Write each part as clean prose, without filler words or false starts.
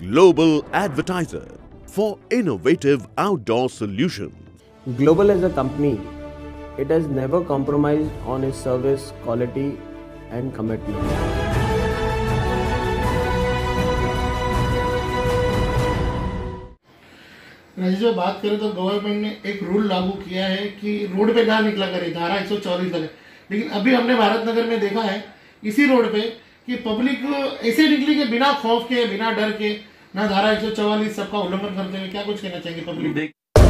Global Advertiser for innovative outdoor solutions. Global as a company, it has never compromised on its service quality and commitment. Rajesh भाई, बात करें तो government ने एक rule लागू किया है कि रोड पे ना निकला करे, धारा 144 लगे। लेकिन अभी हमने भारत नगर में देखा है इसी रोड पे कि पब्लिक ऐसे निकली कि बिना खौफ के, बिना डर के, ना धारा 144 सबका उल्लंघन करते हुए। क्या कुछ कहना चाहिए पब्लिक?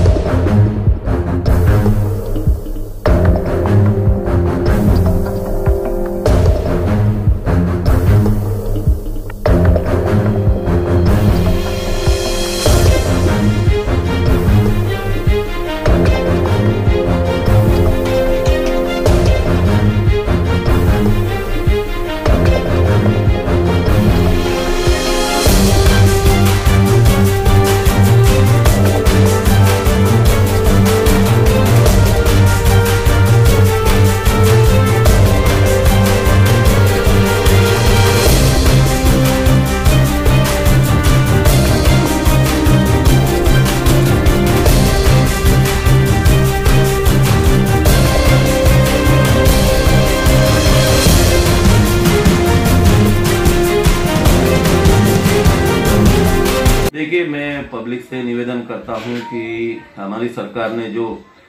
देखिए, मैं पब्लिक से निवेदन करता हूं कि हमारी सरकार ने जो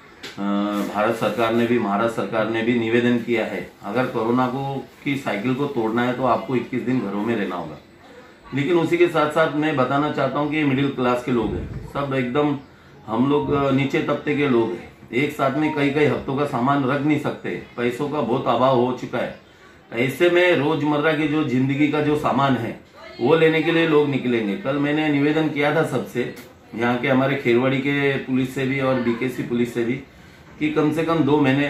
भारत सरकार ने भी, महाराष्ट्र सरकार ने भी निवेदन किया है, अगर कोरोना की साइकिल को तोड़ना है तो आपको 21 दिन घरों में रहना होगा। लेकिन उसी के साथ साथ मैं बताना चाहता हूं कि ये मिडिल क्लास के लोग हैं, सब एकदम हम लोग नीचे तबके के लोग हैं। एक साथ में कई कई हफ्तों का सामान रख नहीं सकते, पैसों का बहुत अभाव हो चुका है। ऐसे में रोजमर्रा की जो जिंदगी का जो सामान है वो लेने के लिए लोग निकलेंगे। कल मैंने निवेदन किया था सबसे, यहाँ के हमारे खेरवाड़ी के पुलिस से भी और बीकेसी पुलिस से भी, कि कम से कम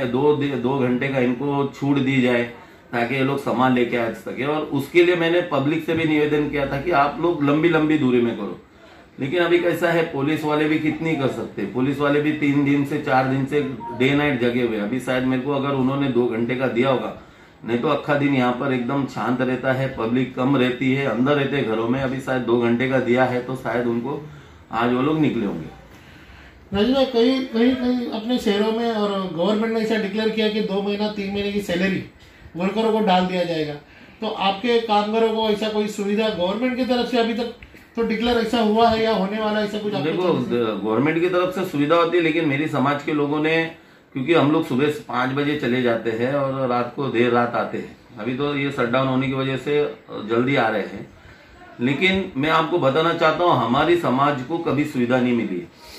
2 घंटे का इनको छूट दी जाए ताकि ये लोग सामान लेके आ सके। और उसके लिए मैंने पब्लिक से भी निवेदन किया था कि आप लोग लंबी लंबी दूरी में करो। लेकिन अभी कैसा है, पुलिस वाले भी कितनी कर सकते, पुलिस वाले भी 3 दिन से 4 दिन से डे नाइट जगे हुए। अभी शायद मेरे को अगर उन्होंने 2 घंटे का दिया होगा, नहीं तो अक्खा दिन यहाँ पर एकदम शांत रहता है, पब्लिक कम रहती है, अंदर रहते हैं घरों में। अभी शायद 2 घंटे का दिया है तो शायद उनको आज वो लोग निकले होंगे। राजेश भाई, कहीं अपने शहरों में और गवर्नमेंट ने ऐसा डिक्लेयर किया कि 2 महीना 3 महीने की सैलरी वर्करों को डाल दिया जाएगा। तो आपके कामगारों को ऐसा कोई सुविधा गवर्नमेंट की तरफ से अभी तक तो डिक्लेयर ऐसा हुआ है या होने वाला ऐसा कुछ? देखो, गवर्नमेंट की तरफ से सुविधा होती है, लेकिन मेरी समाज के लोगों ने, क्योंकि हम लोग सुबह 5 बजे चले जाते हैं और रात को देर रात आते हैं, अभी तो ये शटडाउन होने की वजह से जल्दी आ रहे हैं। लेकिन मैं आपको बताना चाहता हूं, हमारी समाज को कभी सुविधा नहीं मिली।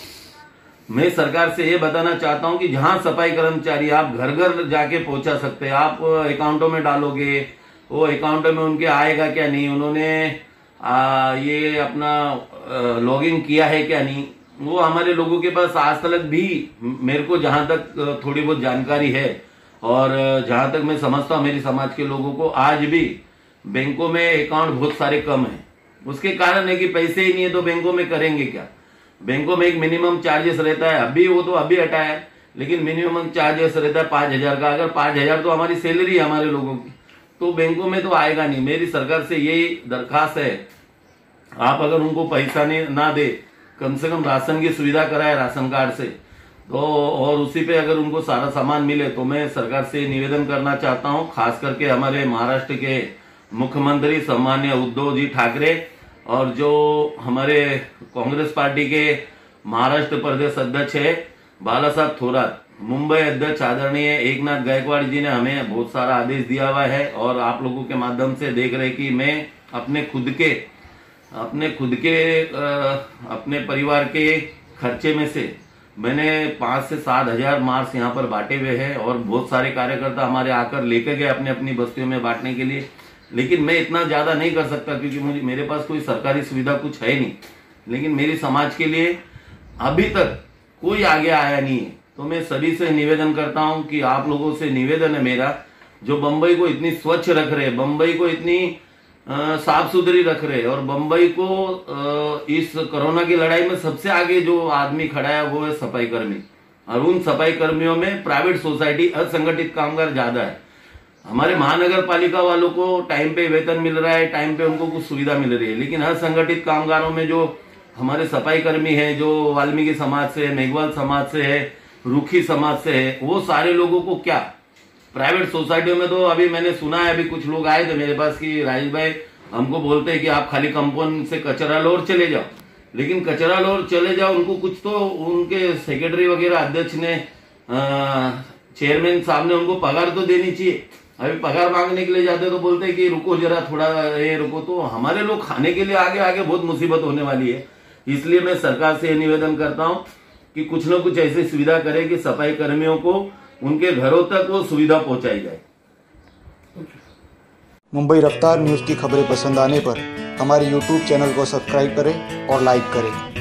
मैं सरकार से ये बताना चाहता हूं कि जहां सफाई कर्मचारी आप घर घर जाके पहुंचा सकते हैं, आप अकाउंटों में डालोगे, वो अकाउंटों में उनके आएगा क्या नहीं, उन्होंने ये अपना लॉगिन किया है क्या नहीं, वो हमारे लोगों के पास आज तक भी, मेरे को जहां तक थोड़ी बहुत जानकारी है और जहां तक मैं समझता हूं, मेरी समाज के लोगों को आज भी बैंकों में अकाउंट बहुत सारे कम है। उसके कारण है कि पैसे ही नहीं है तो बैंकों में करेंगे क्या। बैंकों में एक मिनिमम चार्जेस रहता है, अभी वो तो अभी हटाया है, लेकिन मिनिमम चार्जेस रहता है 5,000 का। अगर 5,000 तो हमारी सैलरी है हमारे लोगों की, तो बैंकों में तो आएगा नहीं। मेरी सरकार से यही दरखास्त है, आप अगर उनको पैसा ना दे, कम से कम राशन की सुविधा कराए राशन कार्ड से, तो और उसी पे अगर उनको सारा सामान मिले, तो मैं सरकार से निवेदन करना चाहता हूं, खास करके हमारे महाराष्ट्र के मुख्यमंत्री सम्मान्य उद्धव जी ठाकरे और जो हमारे कांग्रेस पार्टी के महाराष्ट्र प्रदेश अध्यक्ष है बाला साहब थोरात, मुंबई अध्यक्ष आदरणीय एकनाथ गायकवाड़ जी ने हमें बहुत सारा आदेश दिया हुआ है। और आप लोगों के माध्यम से देख रहे कि मैं अपने परिवार के खर्चे में से मैंने 5 से 7 हजार मास्क यहाँ पर बांटे हुए हैं और बहुत सारे कार्यकर्ता हमारे आकर लेकर गए अपने अपनी बस्तियों में बांटने के लिए। लेकिन मैं इतना ज्यादा नहीं कर सकता क्योंकि मेरे पास कोई सरकारी सुविधा कुछ है नहीं। लेकिन मेरी समाज के लिए अभी तक कोई आगे आया नहीं है। तो मैं सभी से निवेदन करता हूं कि आप लोगों से निवेदन है मेरा, जो बंबई को इतनी स्वच्छ रख रहे, बंबई को इतनी साफ सुथरी रख रहे और बंबई को इस कोरोना की लड़ाई में सबसे आगे जो आदमी खड़ा है वो है सफाई कर्मी। और उन सफाई कर्मियों में प्राइवेट सोसाइटी असंगठित कामगार ज्यादा है। हमारे महानगर पालिका वालों को टाइम पे वेतन मिल रहा है, टाइम पे उनको कुछ सुविधा मिल रही है, लेकिन असंगठित कामगारों में जो हमारे सफाई कर्मी हैं, जो वाल्मीकि समाज से है, मेघवाल समाज से है, रूखी समाज से है, वो सारे लोगों को क्या प्राइवेट सोसाइटियों में तो अभी मैंने सुना है, अभी कुछ लोग आए थे मेरे पास कि राजेश भाई हमको बोलते हैं कि आप खाली कंपाउंड से कचरा लो और चले जाओ, लेकिन कचरा लो और चले जाओ, उनको कुछ तो उनके सेक्रेटरी वगैरह अध्यक्ष ने चेयरमैन साहब ने उनको पगार तो देनी चाहिए। अभी पगार मांगने के लिए जाते तो बोलते हैं कि रुको जरा थोड़ा ये रुको, तो हमारे लोग खाने के लिए आगे आगे बहुत मुसीबत होने वाली है। इसलिए मैं सरकार से निवेदन करता हूं कि कुछ न कुछ ऐसी सुविधा करे कि सफाई कर्मियों को उनके घरों तक वो सुविधा पहुंचाई जाए। मुंबई रफ्तार न्यूज़ की खबरें पसंद आने पर हमारे YouTube चैनल को सब्सक्राइब करें और लाइक करें।